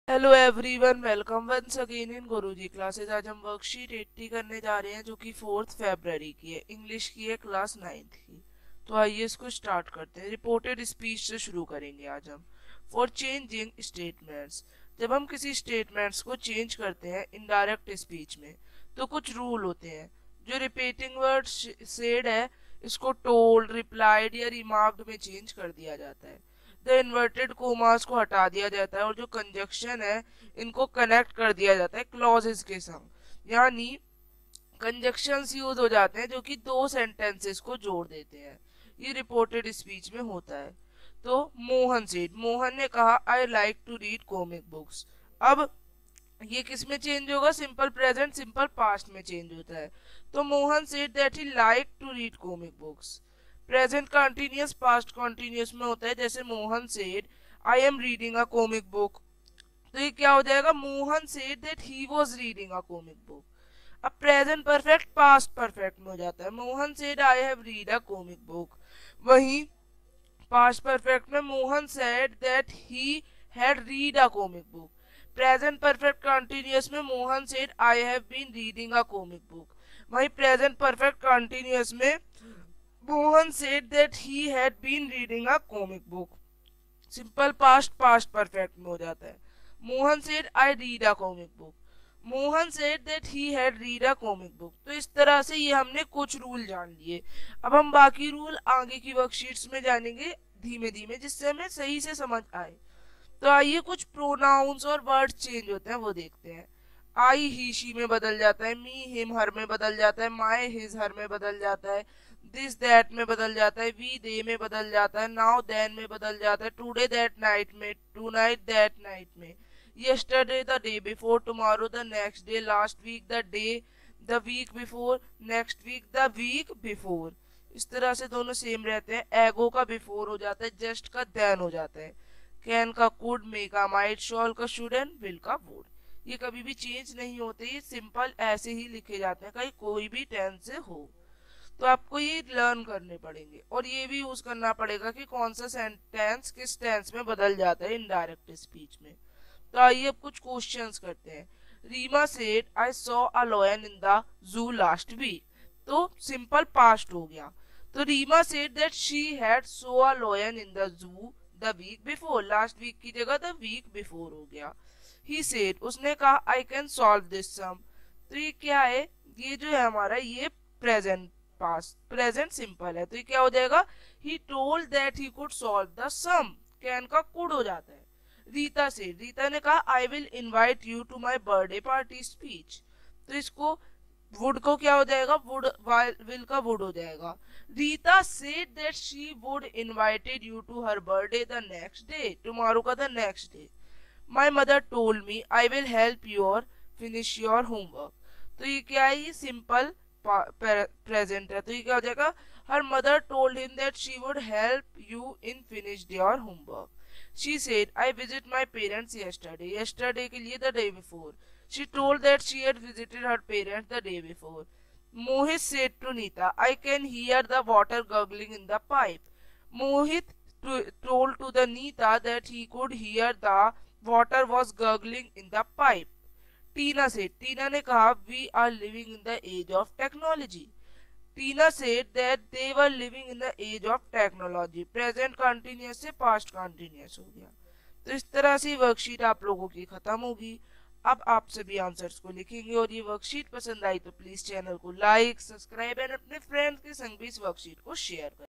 Hello everyone, welcome once again in Guruji classes. आज हम worksheet 80 करने जा रहे हैं जो कि 4 फरवरी की है, इंग्लिश की है, क्लास 9th की। तो आइए इसको स्टार्ट करते हैं। रिपोर्टेड स्पीच से शुरू करेंगे आज हम। फॉर चेंजिंग स्टेटमेंट्स, जब हम किसी स्टेटमेंट्स को चेंज करते हैं इनडायरेक्ट स्पीच में तो कुछ रूल होते हैं। जो रिपीटिंग वर्ड सेड है इसको टोल्ड, रिप्लाइड या रिमार्क्ड में चेंज कर दिया जाता है। द इन्वर्टेड कोमास को हटा दिया जाता है और जो कंजक्शन है इनको कनेक्ट कर दिया जाता है क्लॉजेस के संग, यानी कंजक्शंस यूज हो जाते हैं जो कि दो सेंटेंसेस को जोड़ देते हैं। ये रिपोर्टेड स्पीच में होता है। तो मोहन सेड, मोहन ने कहा I like to read comic books. अब ये किस में चेंज होगा? सिंपल प्रेजेंट सिंपल पास्ट में चेंज होता है। तो Mohan said that he like to read comic books. Present continuous past continuous में होता है, जैसे Mohan said I am reading a comic book. तो ये क्या हो जाएगा? Mohan said that he was reading a comic book. अब प्रेजेंट परफेक्ट पास्ट परफेक्ट में हो जाता है। Mohan said I have read a comic book. वहीं पास्ट परफेक्ट में Mohan said that he had read a comic book. Present perfect continuous में Mohan said I have been reading a comic book. वहीं present perfect continuous में Mohan said that he had been reading a comic book. Simple past past perfect में हो जाता है। Mohan said I read a comic book. Mohan said that he had read a comic book. तो इस तरह से ये हमने कुछ रूल जान लिए। अब हम बाकी रूल आगे की वर्कशीट्स में जानेंगे धीमे धीमे, जिससे हमें सही से समझ आए। तो आइए कुछ प्रोनाउंस और वर्ड चेंज होते हैं वो देखते हैं। आई ही शी में बदल जाता है, मी हिम हर में बदल जाता है, माई हिज हर में बदल जाता है, दिस दैट में बदल जाता है, वी दे में बदल जाता है, नाउ देन में बदल जाता है, टुडे दैट नाइट में, टू नाइट दैट नाइट में, yesterday the day before, tomorrow the next day, last week the day the week before, next week the week before। इस तरह से दोनों सेम रहते हैं। एगो का बिफोर हो जाता है, जस्ट का देन हो जाता है, कैन का कुड, मे का माइट, शॉल का शुड एंड विल का वुड। ये कभी भी चेंज नहीं होते, ये सिंपल ऐसे ही लिखे जाते हैं, कहीं कोई भी टेंस से हो। तो आपको ये लर्न करने पड़ेंगे और ये भी यूज करना पड़ेगा कि कौन सा सेंटेंस किस टेंस में बदल जाता है इनडायरेक्ट स्पीच में। तो आइए अब कुछ क्वेश्चंस करते हैं। Reema said I saw a lion in the zoo last week. तो सिंपल पास्ट हो गया। तो Reema said that she had saw a lion in the zoo the week before. Last week की जगह द वीक बिफोर हो गया। ही सेड, उसने कहा I can solve this sum. तो ये क्या है? ये जो है हमारा ये प्रेजेंट पास्ट प्रेजेंट सिंपल है, तो ये क्या हो जाएगा? He told that he could solve the sum. Can का कुड हो जाता है। रीता से, रीता ने कहा I will invite you to my birthday party speech. तो इसको वुड को क्या हो जाएगा? वुड, विल का वुड हो जाएगा। Rita said that she would invited you to her birthday the next day, tomorrow का the next day. My mother told me I will help your finish your homework. तो ये क्या है? ये सिंपल प्रेजेंट है, तो ये क्या हो जाएगा? Her mother told him that she would help you in finish your homework. She said, I visited my parents yesterday. Yesterday के लिए the day before. She told that she had visited her parents the day before. Mohit said to Nita, I can hear the water gurgling in the pipe. Mohit told to the Nita that he could hear the water was gurgling in the pipe. Tina said, Tina ने कहा, we are living in the age of technology. Tina said that they were living in the age of technology. Present continuous से past continuous हो गया। तो इस तरह से worksheet आप लोगों की खत्म होगी। अब आप सभी आंसर्स को लिखेंगे और ये वर्कशीट पसंद आई तो प्लीज चैनल को लाइक, सब्सक्राइब एंड अपने फ्रेंड्स के संग भी इस वर्कशीट को शेयर करें।